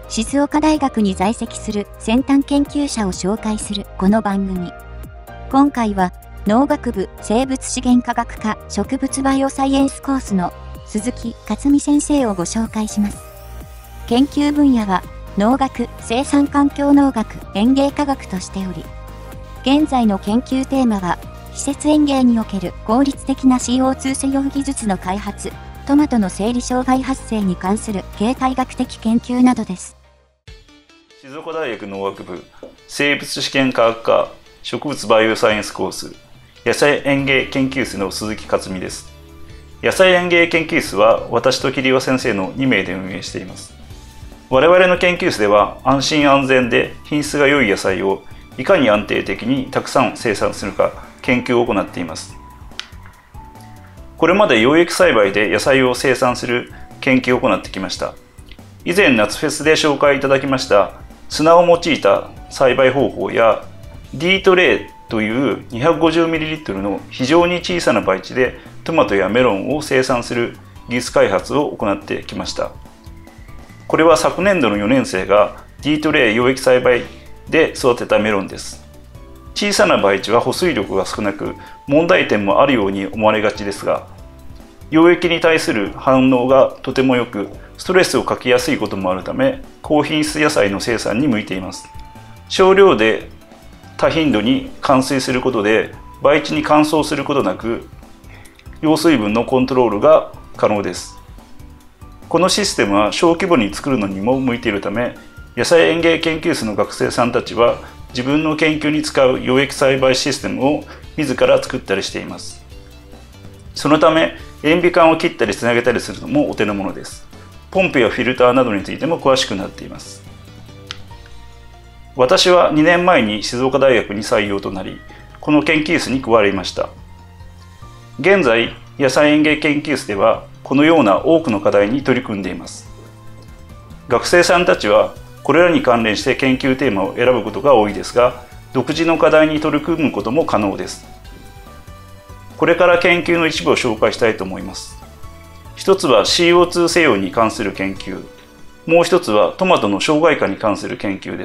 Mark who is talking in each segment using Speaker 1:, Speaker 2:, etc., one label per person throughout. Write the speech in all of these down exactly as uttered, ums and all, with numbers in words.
Speaker 1: 静岡大学に在籍する先端研究者を紹介するこの番組。今回は農学部生物資源科学科植物バイオサイエンスコースの鈴木克美先生をご紹介します。研究分野は農学、生産環境農学、園芸科学としており、現在の研究テーマは施設園芸における効率的な シーオーツー 施用技術の開発、トマトの生理障害発生に関する経済学的研究などです。
Speaker 2: 静岡大学農学部生物試験科学科植物バイオサイエンスコース野菜園芸研究室の鈴木克美です。野菜園芸研究室は私と桐岩先生のに名で運営しています。我々の研究室では安心安全で品質が良い野菜をいかに安定的にたくさん生産するか研究を行っています。これまで養液栽培で野菜を生産する研究を行ってきました。以前夏フェスで紹介いただきました砂を用いた栽培方法や D トレイという にひゃくごじゅうミリリットル の非常に小さな培地でトマトやメロンを生産する技術開発を行ってきました。これは昨年度のよねん生が D トレイ養液栽培で育てたメロンです。小さな培地は保水力が少なく問題点もあるように思われがちですが、溶液に対する反応がとても良くストレスをかけやすいこともあるため高品質野菜の生産に向いています。少量で多頻度に灌水することで培地に乾燥することなく用水分のコントロールが可能です。このシステムは小規模に作るのにも向いているため、野菜園芸研究室の学生さんたちは自分の研究に使う養液栽培システムを自ら作ったりしています。そのため塩ビ管を切ったりつなげたりするのもお手の物です。ポンプやフィルターなどについても詳しくなっています。私はにねんまえに静岡大学に採用となり、この研究室に加わりました。現在、野菜園芸研究室ではこのような多くの課題に取り組んでいます。学生さんたちはこれらに関連して研究テーマを選ぶことが多いですが、独自の課題に取り組むことも可能です。これから研究の一部を紹介したいと思います。一つは シーオーツー 施用に関する研究、もう一つはトマトの障害化に関する研究です。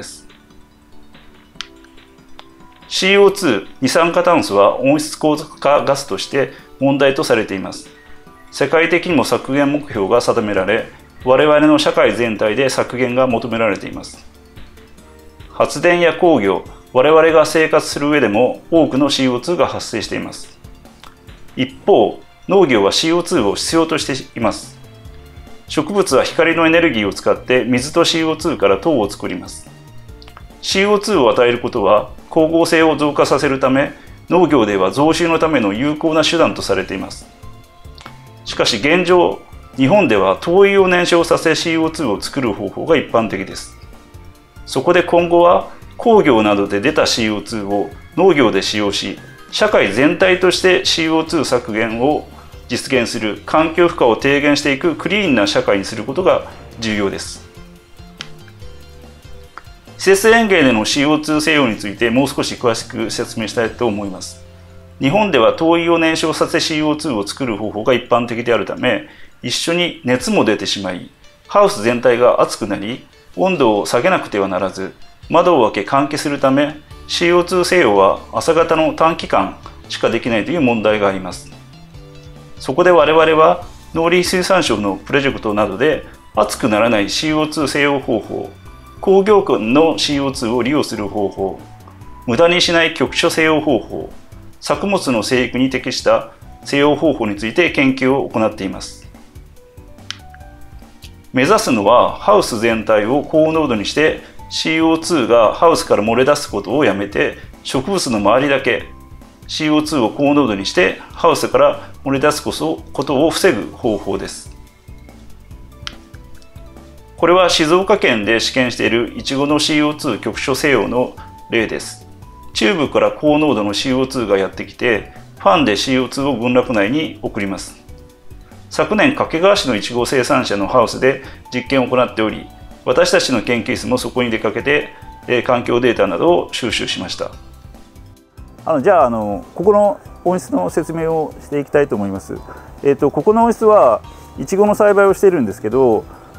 Speaker 2: シーオーツー 二酸化炭素は温室効果ガスとして問題とされています。世界的にも削減目標が定められ、我々の社会全体で削減が求められています。発電や工業、我々が生活する上でも多くの シーオーツー が発生しています。一方、農業は シーオーツー を必要としています。植物は光のエネルギーを使って水と シーオーツー から糖を作ります。シーオーツー を与えることは光合成を増加させるため、農業では増収のための有効な手段とされています。しかし現状、日本では灯油を燃焼させ シーオーツー を作る方法が一般的です。そこで今後は工業などで出た シーオーツー を農業で使用し、社会全体として シーオーツー 削減を実現する環境負荷を低減していくクリーンな社会にすることが重要です。施設園芸での シーオーツー 施用についてもう少し詳しく説明したいと思います。日本では灯油を燃焼させ シーオーツー を作る方法が一般的であるため、一緒に熱も出てしまい、ハウス全体が熱くなり、温度を下げなくてはならず、窓を開け換気するため、シーオーツー 施用は朝方の短期間しかできないという問題があります。そこで我々は農林水産省のプロジェクトなどで熱くならない シーオーツー 施用方法、工業間の シーオーツー を利用する方法、無駄にしない局所施用方法、作物の生育に適した施用方法について研究を行っています。目指すのはハウス全体を高濃度にして シーオーツー がハウスから漏れ出すことをやめて、植物の周りだけ シーオーツー を高濃度にしてハウスから漏れ出すことを防ぐ方法です。これは静岡県で試験しているイチゴの シーオーツー 局所施用の例です。チューブから高濃度の シーオーツー がやってきて、ファンで シーオーツー を群落内に送ります。昨年掛川市のイチゴ生産者のハウスで実験を行っており、私たちの研究室もそこに出かけて環境データなどを収集しました。
Speaker 3: あのじゃあ、あのここの温室の説明をしていきたいと思います。えーと、ここの温室はイチゴの栽培をしているんですけど、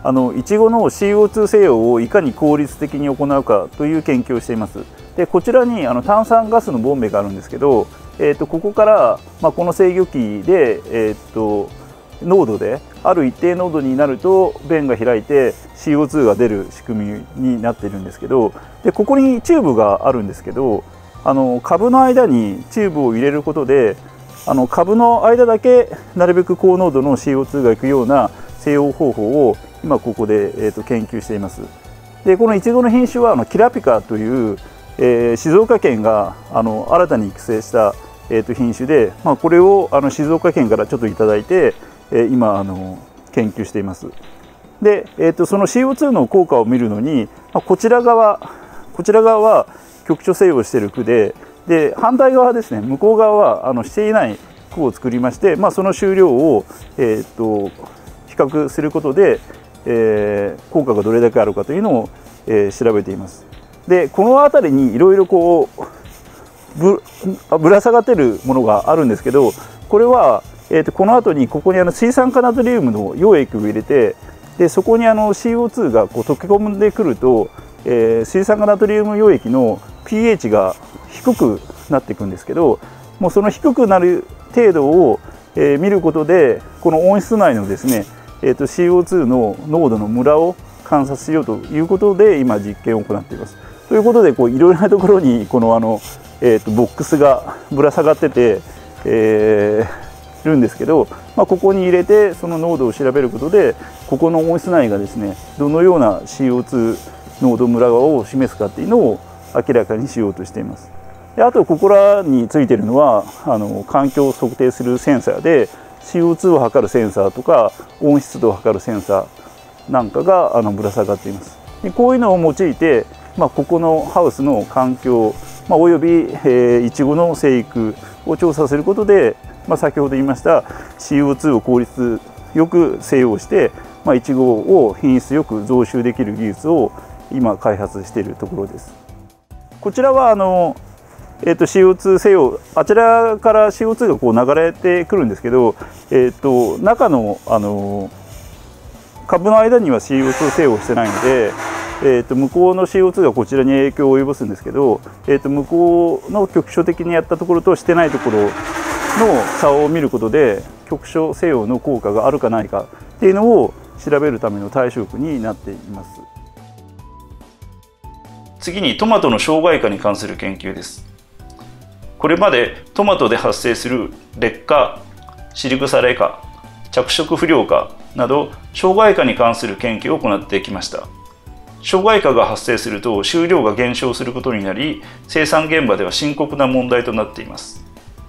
Speaker 3: あのイチゴの シーオーツー 製用をいかに効率的に行うかという研究をしています。でこちらにあの炭酸ガスのボンベがあるんですけど、えー、とここから、まあ、この制御機で、えー、と濃度である一定濃度になると弁が開いて シーオーツー が出る仕組みになっているんですけど、でここにチューブがあるんですけど、あの株の間にチューブを入れることであの株の間だけなるべく高濃度の シーオーツー がいくような製用方法を今ここで、えー、と研究しています。でこのイチゴの品種はあのキラピカという、えー、静岡県があの新たに育成した、えー、と品種で、まあ、これをあの静岡県からちょっといただいて、えー、今あの研究しています。で、えー、とその シーオーツー の効果を見るのに、まあ、こちら側こちら側は局所製用している区で、で反対側ですね、向こう側はあのしていない区を作りまして、まあ、その収量を、えー、と比較することで、えー、効果がどれだけあるかというのを、えー、調べています。でこの辺りにいろいろこう ぶ, ぶら下がっているものがあるんですけど、これは、えー、とこの後にここにあの水酸化ナトリウムの溶液を入れて、でそこにあの シーオーツー がこう溶け込んでくると、えー、水酸化ナトリウム溶液の ピーエイチ が低くなっていくんですけど、もうその低くなる程度を、えー、見ることでこの温室内のですね、えー、と シーオーツー の濃度のムラを観察しようということで今実験を行っています。ということでこういろいろなところにこのあの、えー、とボックスがぶら下がってて、えー、るんですけど、まあ、ここに入れてその濃度を調べることでここの温室内がですねどのような シーオーツー 濃度ムラを示すかっていうのを明らかにしようとしています。であとここらについているのはあの環境を測定するセンサーで シーオーツー を測るセンサーとか温湿度を測るセンサーなんかがあのぶら下がっています。でこういうのを用いて、まあ、ここのハウスの環境、まあ、および、えー、イチゴの生育を調査することで、まあ、先ほど言いました シーオーツー を効率よく制用して、まあ、イチゴを品質よく増収できる技術を今開発しているところです。こちらはあの、えー、と シーオーツー 制用、あちらから シーオーツー がこう流れてくるんですけど、えー、と中のあの株の間には シーオーツー 制用してないので、えー、と向こうの シーオーツー がこちらに影響を及ぼすんですけど、えー、と向こうの局所的にやったところとしてないところの差を見ることで局所制用の効果があるかないかっていうのを調べるための対象区になっています。
Speaker 2: 次にトマトの障害化に関する研究です。これまでトマトで発生する劣化、尻腐れ化、着色不良化など障害化に関する研究を行ってきました。障害化が発生すると収量が減少することになり、生産現場では深刻な問題となっています。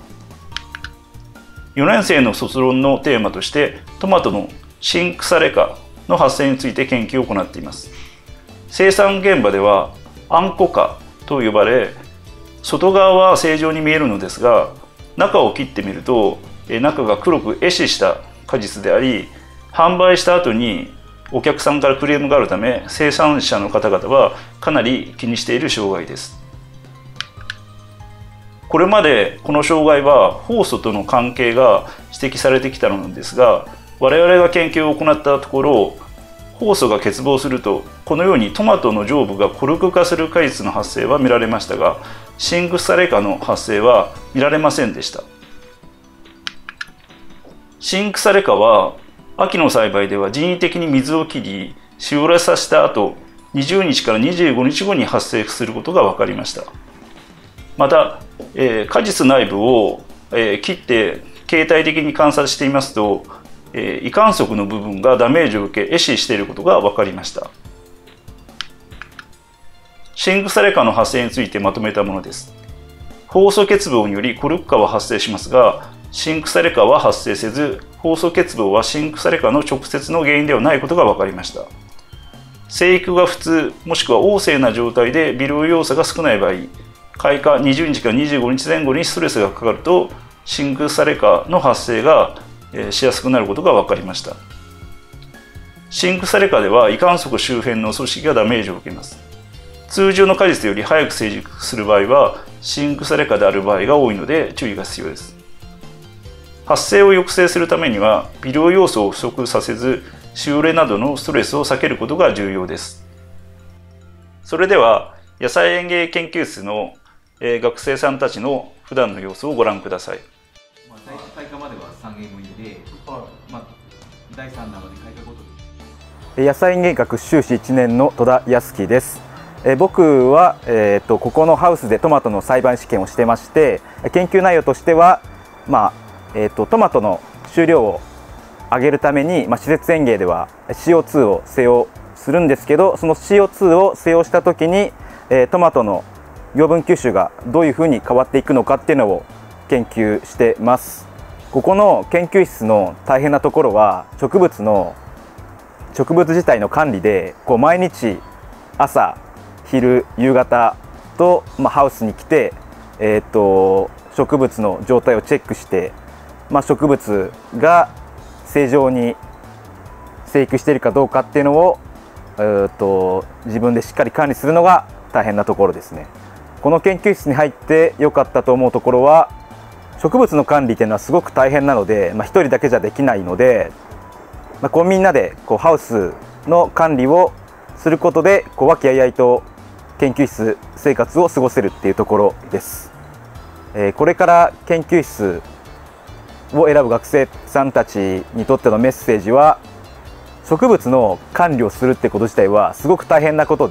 Speaker 2: よねん生の卒論のテーマとしてトマトの新腐れ化の発生について研究を行っています。生産現場ではあんこ化と呼ばれ、外側は正常に見えるのですが、中を切ってみると中が黒く壊死した果実であり、販売した後にお客さんからクレームがあるため、生産者の方々はかなり気にしている障害です。これまでこの障害は酵素との関係が指摘されてきたのですが、我々が研究を行ったところ、酵素が欠乏するとこのようにトマトの上部がコルク化する果実の発生は見られましたが、新腐れ化の発生は見られませんでした。新腐れ化は秋の栽培では人為的に水を切りしおれさせた後にじゅうにちからにじゅうごにちごに発生することが分かりました。また、えー、果実内部を、えー、切って形態的に観察していますと、えー、胃管束の部分がダメージを受け壊死していることが分かりました。新腐れ化の発生についてまとめたものです。酵素欠乏によりコルク化は発生しますが、新腐れ化は発生せず、酵素欠乏は新腐れ化の直接の原因ではないことが分かりました。生育が普通もしくは旺盛な状態で微量要素が少ない場合、開花にじゅうにちからにじゅうごにちぜん後にストレスがかかると新腐れ化の発生がしやすくなることが分かりました。新腐れ化では胃管束周辺の組織がダメージを受けます。通常の果実より早く成熟する場合は新腐れ化である場合が多いので注意が必要です。発生を抑制するためには微量要素を不足させず、 しおれなどのストレスを避けることが重要です。それでは野菜園芸研究室の学生さんたちの普段の様子をご覧ください。
Speaker 4: まあ、最初開花まではさんげんご入りで、まあ、だいさん弾まで開花ごとに。
Speaker 5: 野菜園芸学修士いちねんの戸田康樹です。え僕は、えー、とここのハウスでトマトの栽培試験をしてまして、研究内容としては、まあえー、とトマトの収量を上げるために、まあ、施設園芸では シーオーツー を施用するんですけど、その シーオーツー を施用した時に、えー、トマトの養分吸収がどういうふうに変わっていくのかっていうのを研究してます。ここの研究室の大変なところは、植物の植物自体の管理で、こう毎日朝昼夕方と、まあ、ハウスに来て、えー、と植物の状態をチェックして、まあ、植物が正常に生育しているかどうかっていうのを、えー、と自分でしっかり管理するのが大変なところですね。この研究室に入って良かったと思うところは、植物の管理っていうのはすごく大変なので、まあ、ひとりだけじゃできないので、まあ、こうみんなでこうハウスの管理をすることで、こう和気あいあいと研究室生活を過ごせるっていうところです。えー、これから研究室を選ぶ学生さんたちにとってのメッセージは、植物の管理をするってこと自体はすごく大変なこと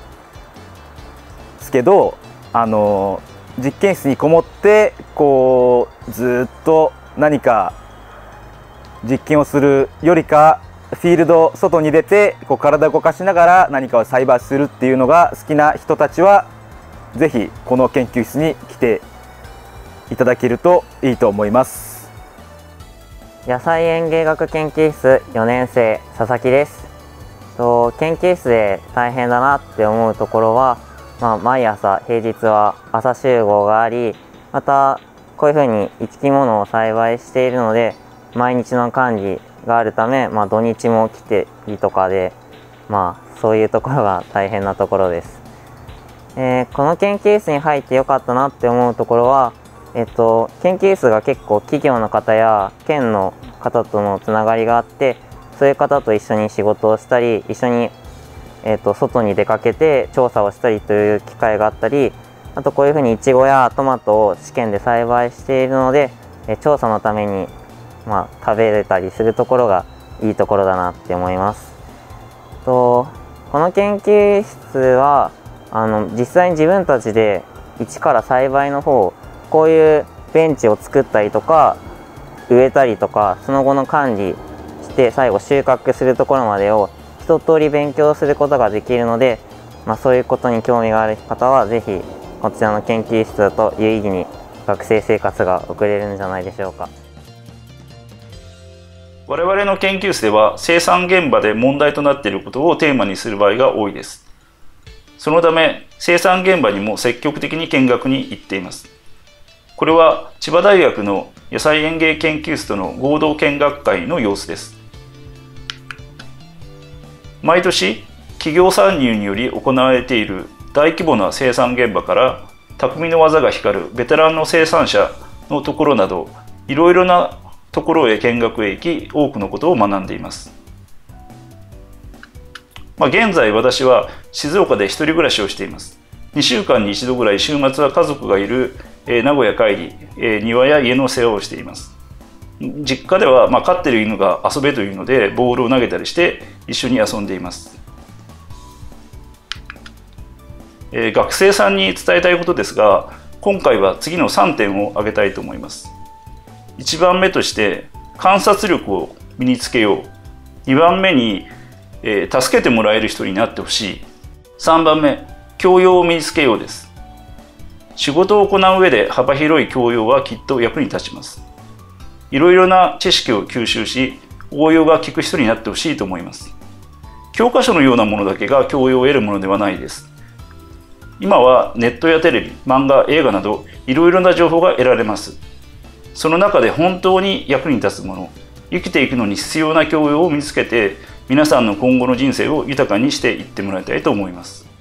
Speaker 5: ですけど、あの実験室にこもってこうずっと何か実験をするよりか、フィールド外に出てこう体を動かしながら何かを栽培するっていうのが好きな人たちは、ぜひこの研究室に来ていただけるといいと思います。
Speaker 6: 野菜園芸学研究室よねん生佐々木です。と研究室で大変だなって思うところは、まあ、毎朝平日は朝集合があり、またこういうふうに生き物を栽培しているので、毎日の管理があるため、まあ、土日も来てりとかで、まあ、そういうところが大変なところです。えー、この研究室に入ってよかったなって思うところは、えっと、研究室が結構企業の方や県の方とのつながりがあって、そういう方と一緒に仕事をしたり、一緒に、えっと、外に出かけて調査をしたりという機会があったり、あとこういうふうにイチゴやトマトを試験で栽培しているので、え調査のために、まあ、食べれたりするところがいいところだなって思います。とこの研究室はあの実際に自分たちで一から栽培の方、こういうベンチを作ったりとか植えたりとか、その後の管理して最後収穫するところまでを一通り勉強することができるので、まあ、そういうことに興味がある方はぜひこちらの研究室だと有意義に学生生活が送れるんじゃないでしょうか。
Speaker 2: 我々の研究室では生産現場で問題となっていることをテーマにする場合が多いです。そのため生産現場にも積極的に見学に行っています。これは千葉大学の野菜園芸研究室との合同見学会の様子です。毎年企業参入により行われている大規模な生産現場から匠の技が光るベテランの生産者のところなど、いろいろなところへ見学へ行き、多くのことを学んでいます。まあ、現在私は静岡で一人暮らしをしています。にしゅうかんに一度ぐらい週末は家族がいるえ名古屋帰り、え庭や家の世話をしています。実家では、まあ、飼っている犬が遊べというのでボールを投げたりして一緒に遊んでいます。えー、学生さんに伝えたいことですが、今回は次のさんてんを挙げたいと思います。いちばんめとして観察力を身につけよう。にばんめに、えー、助けてもらえる人になってほしい。さんばんめ、教養を身につけようです。仕事を行う上で幅広い教養はきっと役に立ちます。いろいろな知識を吸収し、応用が効く人になってほしいと思います。教科書のようなものだけが教養を得るものではないです。今はネットやテレビ、漫画、映画などいろいろな情報が得られます。その中で本当に役に立つもの、生きていくのに必要な教養を身につけて、皆さんの今後の人生を豊かにしていってもらいたいと思います。